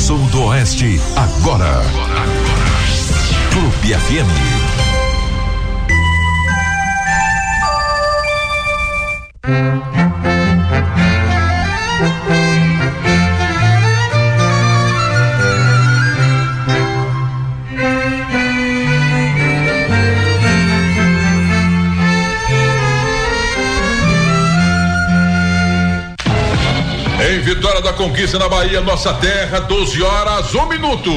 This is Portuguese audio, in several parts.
Sul do Oeste, agora. Clube FM. Em Vitória da Conquista, na Bahia, nossa terra, 12 horas, 1 minuto.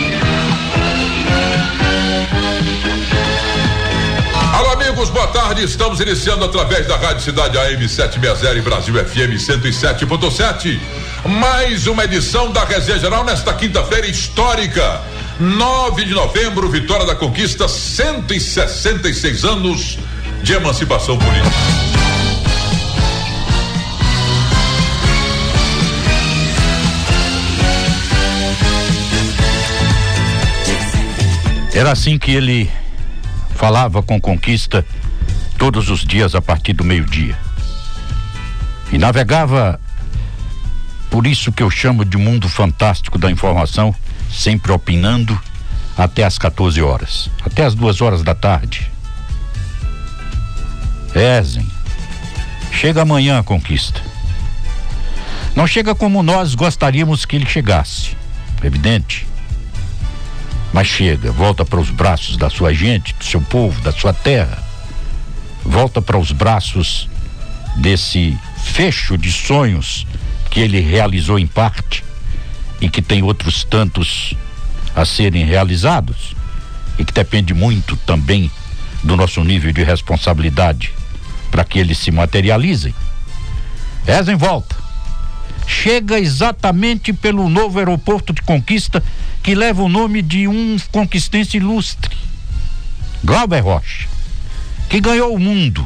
Alô, amigos, boa tarde. Estamos iniciando através da Rádio Cidade AM 760 e Brasil FM 107.7. Mais uma edição da Resenha Geral nesta quinta-feira histórica. 9 de novembro, Vitória da Conquista, 166 anos de emancipação política. Era assim que ele falava com Conquista todos os dias a partir do meio-dia. E navegava por isso que eu chamo de mundo fantástico da informação, sempre opinando até às 14 horas, até às 2 horas da tarde. Ezen, chega amanhã, Conquista. Não chega como nós gostaríamos que ele chegasse, evidente. Mas chega, volta para os braços da sua gente, do seu povo, da sua terra. Volta para os braços desse fecho de sonhos que ele realizou em parte e que tem outros tantos a serem realizados e que depende muito também do nosso nível de responsabilidade para que eles se materializem. Ezen volta. Chega exatamente pelo novo aeroporto de Conquista, que leva o nome de um conquistense ilustre, Glauber Rocha, que ganhou o mundo,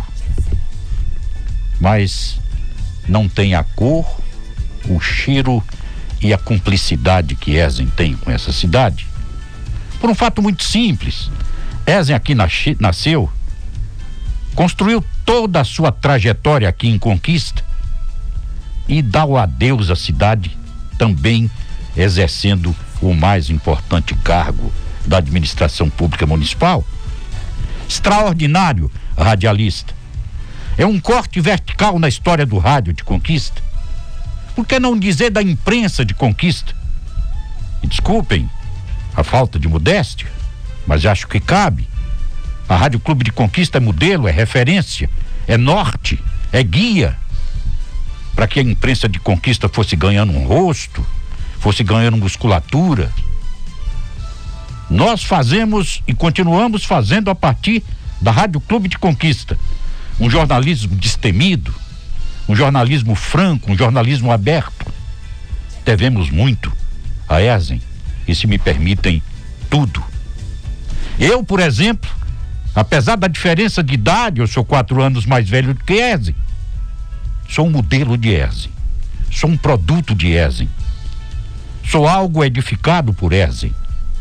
mas não tem a cor, o cheiro e a cumplicidade que Ezen tem com essa cidade. Por um fato muito simples, Ezen aqui nasceu, construiu toda a sua trajetória aqui em Conquista e dá o adeus à cidade, também exercendo o mais importante cargo da administração pública municipal. Extraordinário radialista. É um corte vertical na história do rádio de Conquista. Por que não dizer da imprensa de Conquista? E desculpem a falta de modéstia, mas acho que cabe. A Rádio Clube de Conquista é modelo, é referência, é norte, é guia para que a imprensa de Conquista fosse ganhando um rosto, fosse ganhando musculatura. Nós fazemos e continuamos fazendo a partir da Rádio Clube de Conquista um jornalismo destemido, um jornalismo franco, um jornalismo aberto. Devemos muito a Ezen e, se me permitem, tudo. Eu, por exemplo, apesar da diferença de idade, eu sou 4 anos mais velho do que Ezen, sou um modelo de Ezen, sou um produto de Ezen, sou algo edificado por Ezen.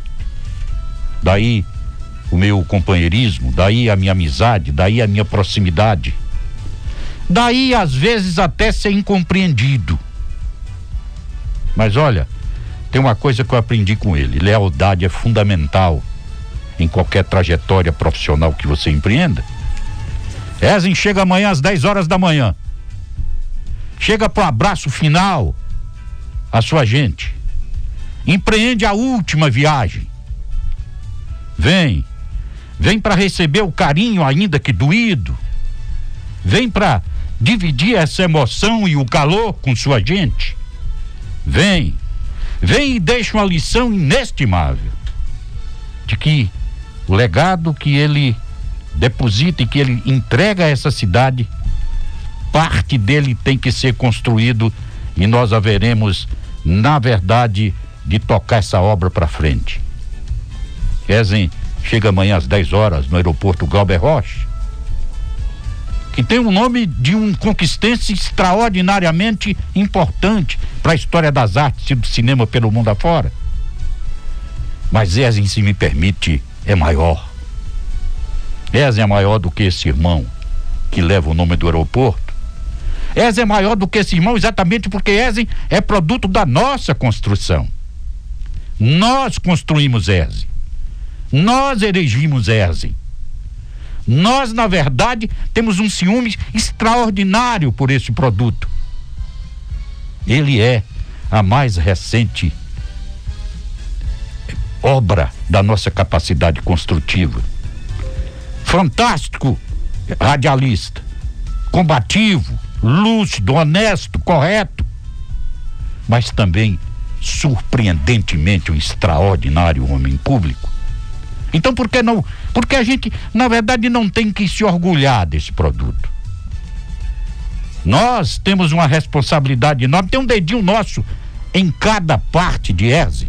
Daí o meu companheirismo, daí a minha amizade, daí a minha proximidade, daí às vezes até ser incompreendido. Mas olha, tem uma coisa que eu aprendi com ele: lealdade é fundamental em qualquer trajetória profissional que você empreenda. Ezen chega amanhã às 10 horas da manhã, chega para o abraço final à sua gente, empreende a última viagem, vem para receber o carinho ainda que doído, vem para dividir essa emoção e o calor com sua gente, vem e deixa uma lição inestimável de que o legado que ele deposita e que ele entrega a essa cidade, parte dele tem que ser construído e nós haveremos, na verdade, de tocar essa obra para frente. Ezen chega amanhã às 10 horas no aeroporto Glauber Rocha, que tem o nome de um conquistense extraordinariamente importante para a história das artes e do cinema pelo mundo afora. Mas Ezen, se me permite, é maior. Ezen é maior do que esse irmão que leva o nome do aeroporto. Ezen é maior do que esse irmão exatamente porque Ezen é produto da nossa construção. Nós construímos ERSE. Nós erigimos ERSE. Nós, na verdade, temos um ciúme extraordinário por esse produto. Ele é a mais recente obra da nossa capacidade construtiva. Fantástico radialista, combativo, lúcido, honesto, correto, mas também surpreendentemente um extraordinário homem público. Então por que não? Porque a gente, na verdade, não tem que se orgulhar desse produto. Nós temos uma responsabilidade enorme, tem um dedinho nosso em cada parte de ERSE.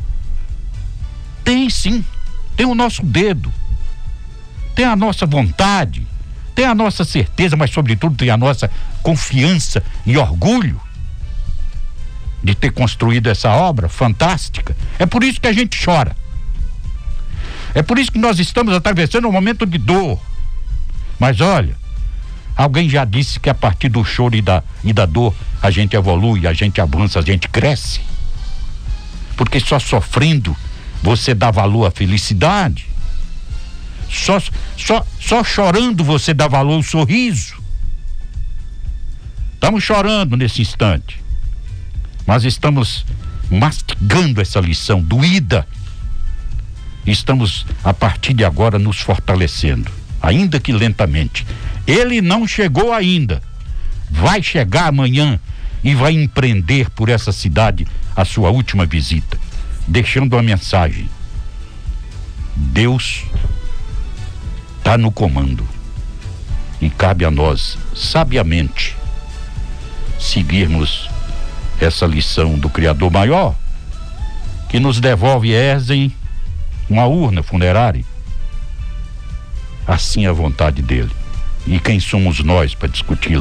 Tem sim, tem o nosso dedo, tem a nossa vontade, tem a nossa certeza, mas sobretudo tem a nossa confiança e orgulho de ter construído essa obra fantástica. É por isso que a gente chora. É por isso que nós estamos atravessando um momento de dor. Mas olha, alguém já disse que a partir do choro e da dor a gente evolui, a gente avança, a gente cresce. Porque só sofrendo você dá valor à felicidade. Só chorando você dá valor ao sorriso. Estamos chorando nesse instante, mas estamos mastigando essa lição doída. Estamos, a partir de agora, nos fortalecendo, ainda que lentamente. Ele não chegou ainda. Vai chegar amanhã e vai empreender por essa cidade a sua última visita, deixando uma mensagem: Deus está no comando e cabe a nós, sabiamente, seguirmos essa lição do Criador Maior, que nos devolve ERSE, uma urna funerária. Assim é a vontade dele. E quem somos nós para discuti-la?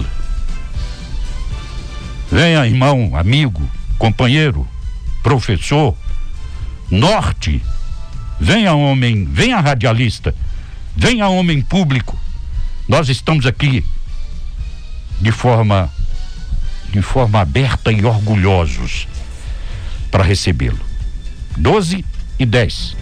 Venha, irmão, amigo, companheiro, professor, norte. Venha, homem, venha, radialista, venha, homem público. Nós estamos aqui de forma aberta e orgulhosos para recebê-lo. 12:10.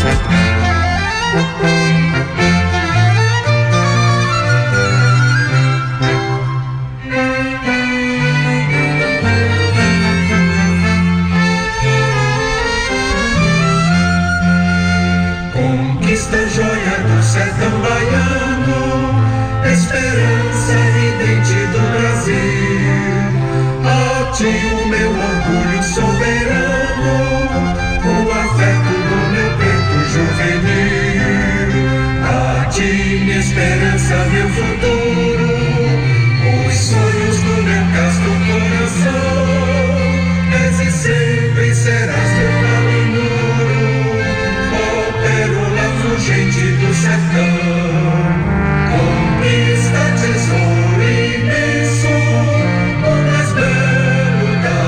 Conquista joia do sertão baiano, esperança ardente do Brasil. A ti o meu orgulho soberano, o afeto do meu peito juvenil. A ti minha esperança, meu futuro, os sonhos do meu casto coração. És e sempre serás meu caminho, ó pérola fugente do sertão. Conquista tesouro imenso, o mais belo da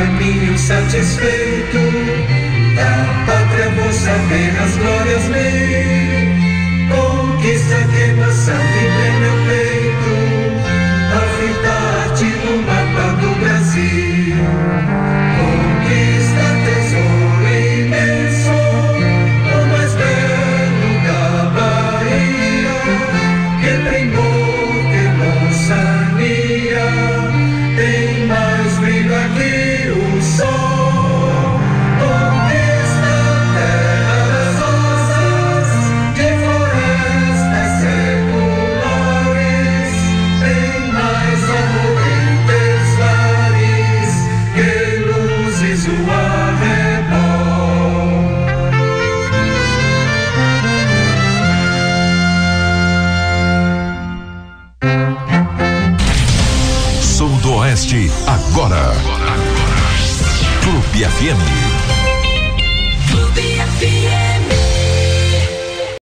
caminho satisfeito, da pátria vou saber as glórias mil. Conquista que emoção vive em meu peito, ao fitar-te no mapa do Brasil. Conquista tesouro imenso, o mais belo da Bahia, que primor, que lonsania, tem mais brilho aqui o sol. Conquista a terra das rosas, de florestas seculares, tem mais amor em teus lares, que luzes o arrebol. Sul do Oeste, agora. Clube FM.